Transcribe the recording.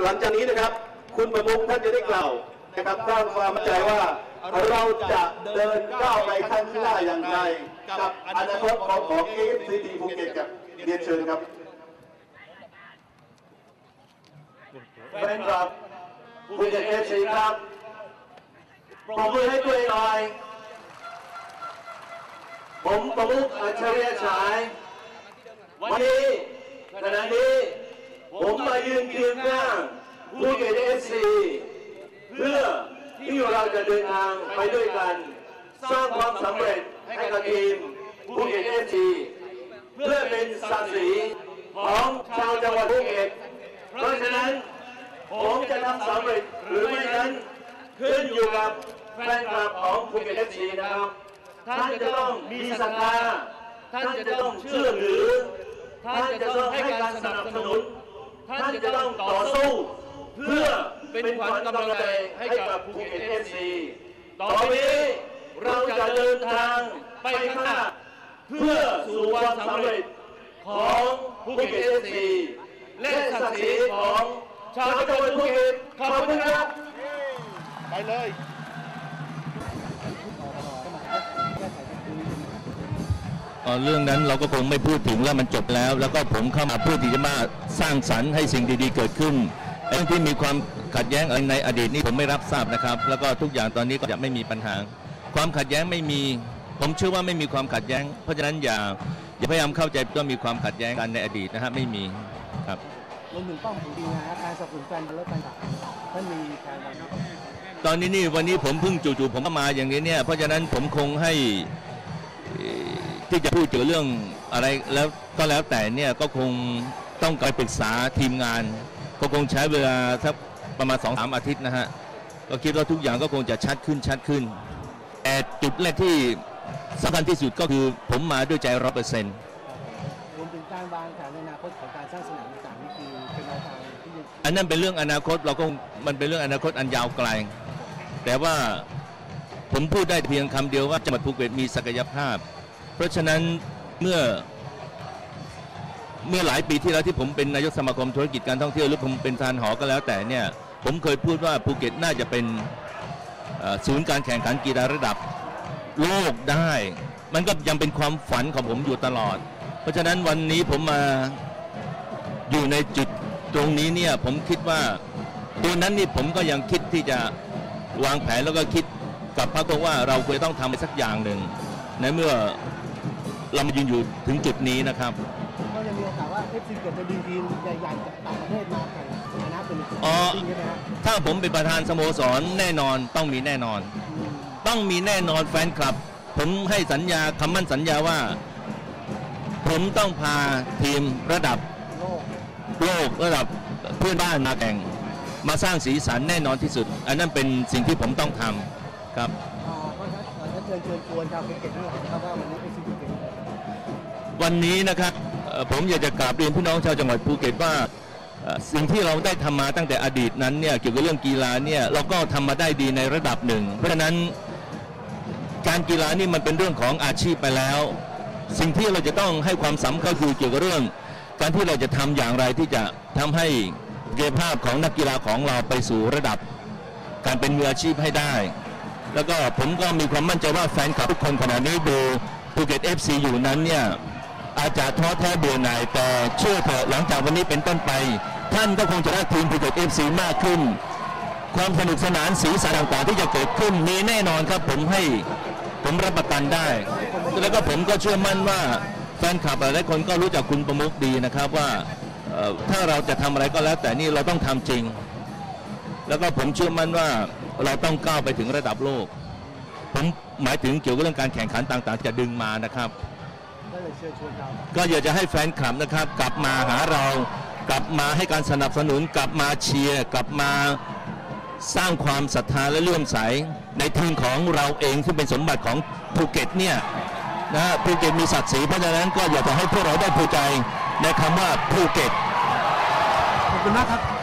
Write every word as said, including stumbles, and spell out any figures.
หลังจากนี้นะครับคุณประมุขท่านจะได้กล่าวนะครับสร้างความมั่นใจว่าเราจะเดินก้าวไปข้างหน้าอย่างไรกับอนาคตของของ เอ เอฟ ซี ที ภูเก็ตกับเรียนเชิญครับแฟนคลับภูเก็ต เอฟ ซี ครับปรบมือให้ตัวเองหน่อยผมประมุขอัจฉริยะฉายวันนี้ขณะนี้ผมมายืนเคียงข้างภูเก็ต เอฟ ซี เพื่อที่เราจะเดินทางไปด้วยกันสร้างความสำเร็จให้กับทีมภูเก็ต เอฟ ซี เพื่อเป็นศักดิ์ศรีของชาวจังหวัดภูเก็ตเพราะฉะนั้นผมจะทำสำเร็จหรือไม่นั้นขึ้นอยู่กับแฟนคลับของภูเก็ต เอฟ ซี นะครับท่านจะต้องมีศรัทธาท่านจะต้องเชื่อถือท่านจะต้องให้การสนับสนุนท่านจะต้องต่อสู้เพื่อเป็นขวัญกำลังใจให้กับภูเก็ต เอฟ ซี ต่อไปนี้เราจะเดินทางไปข้างหน้าเพื่อสู่ความสำเร็จของภูเก็ต เอฟ ซี และศักดิ์ศรีของชาวจังหวัดภูเก็ตขอบคุณครับไปเลยเรื่องนั้นเราก็คงไม่พูดถึงแล้วมันจบแล้วแล้วก็ผมเข้ามาเพื่อที่จะมาสร้างสรรค์ให้สิ่งดีๆเกิดขึ้นเรื่องที่มีความขัดแย้งในอดีตนี้ผมไม่รับทราบนะครับแล้วก็ทุกอย่างตอนนี้ก็จะไม่มีปัญหาความขัดแย้งไม่มีผมเชื่อว่าไม่มีความขัดแย้งเพราะฉะนั้นอย่าอย่าพยายามเข้าใจว่ามีความขัดแย้งกันในอดีตนะฮะไม่มีครับรวมถึงป้อมของดีนะการสนับสนุนแฟนบอลและแฟนคลับท่านมีแฟนบอลตอนนี้นี่วันนี้ผมเพิ่งจู่ๆผมก็มาอย่างนี้เนี่ยเพราะฉะนั้นผมคงให้ที่จะพูดเกี่ยวเรื่องอะไรแล้วก็แล้วแต่เนี่ยก็คงต้องไปปรึกษาทีมงานก็คงใช้เวลาสักประมาณ สองถึงสาม อาทิตย์นะฮะก็คิดว่าทุกอย่างก็คงจะชัดขึ้นชัดขึ้นแต่จุดแรกที่สำคัญที่สุดก็คือผมมาด้วยใจร้อยเปอร์เซ็นต์รวมถึงการวางแผนในอนาคตของการสร้างสนามต่างๆนี่คือเป็นแนวทางที่อันนั้นเป็นเรื่องอนาคตเราก็มันเป็นเรื่องอนาคตอันยาวไกลแต่ว่าผมพูดได้เพียงคำเดียวว่าจังหวัดภูเก็ตมีศักยภาพเพราะฉะนั้นเมื่อเมื่อหลายปีที่แล้วที่ผมเป็นนายกสมาคมธุรกิจการท่องเที่ยวหรือผมเป็นทานหอก็แล้วแต่เนี่ยผมเคยพูดว่าภูเก็ตน่าจะเป็นศูนย์การแข่งขันกีฬาระดับโลกได้มันก็ยังเป็นความฝันของผมอยู่ตลอดเพราะฉะนั้นวันนี้ผมมาอยู่ในจุดตรงนี้เนี่ยผมคิดว่าตัวนั้นนี่ผมก็ยังคิดที่จะวางแผนแล้วก็คิดกับพรรคว่าเราควรต้องทำอะไรสักอย่างหนึ่งในเมื่อเรามายืนอยู่ถึงจุดนี้นะครับก็ยังมีโอกาสว่า เอฟ ซี เกิดจะดึงทีมใหญ่ๆจากต่างประเทศมาแข่งในนัดเป็นอ๋อถ้าผมเป็นประธานสโมสรแน่นอนต้องมีแน่นอนต้องมีแน่นอนแฟนคลับผมให้สัญญาคำมั่นสัญญาว่าผมต้องพาทีมระดับโลกระดับเพื่อนบ้านมาแข่งมาสร้างสีสันแน่นอนที่สุดอันนั้นเป็นสิ่งที่ผมต้องทำครับเชิญชวนชวนชาวภูเก็ตทั้งหลายนะครับว่าวันนี้เป็นสิ่งที่วันนี้นะครับผมอยากจะกราบเรียนพี่น้องชาวจังหวัดภูเก็ตว่าสิ่งที่เราได้ทำมาตั้งแต่อดีตนั้นเนี่ยเกี่ยวกับเรื่องกีฬาเนี่ยเราก็ทำมาได้ดีในระดับหนึ่งเพราะฉะนั้นการกีฬานี่มันเป็นเรื่องของอาชีพไปแล้วสิ่งที่เราจะต้องให้ความสำคัญคือเกี่ยวกับเรื่องการที่เราจะทำอย่างไรที่จะทำให้ศักยภาพของนักกีฬาของเราไปสู่ระดับการเป็นมืออาชีพให้ได้แล้วก็ผมก็มีความมั่นใจว่าแฟนคลับทุกคนขณะนี้ดูภูเก็ต เอฟ ซี อยู่นั้นเนี่ยอาจจะท้อแท้เบื่อหน่ายแต่เชื่อเถอะหลังจากวันนี้เป็นต้นไปท่านก็คงจะรักทีมภูเก็ต เอฟ ซี มากขึ้นความสนุกสนานสีสันต่างๆที่จะเกิดขึ้นมีแน่นอนครับผมให้ผมรับประกันได้แล้วก็ผมก็เชื่อมั่นว่าแฟนคลับหลายคนก็รู้จักคุณประมุขดีนะครับว่าถ้าเราจะทำอะไรก็แล้วแต่นี่เราต้องทำจริงแล้วก็ผมเชื่อมั่นว่าเราต้องก้าวไปถึงระดับโลกผมหมายถึงเกี่ยวกับเรื่องการแข่งขันต่างๆจะดึงมานะครับก็อยากจะให้แฟนคลับนะครับกลับมาหาเรากลับมาให้การสนับสนุนกลับมาเชียร์กลับมาสร้างความศรัทธาและเลื่อมใสในทีมของเราเองซึ่งเป็นสมบัติของภูเก็ตเนี่ยนะภูเก็ตมีศักดิ์ศรีเพราะฉะนั้นก็อยากจะให้พวกเราได้ภูมิใจในคำว่าภูเก็ตขอบคุณมากครับ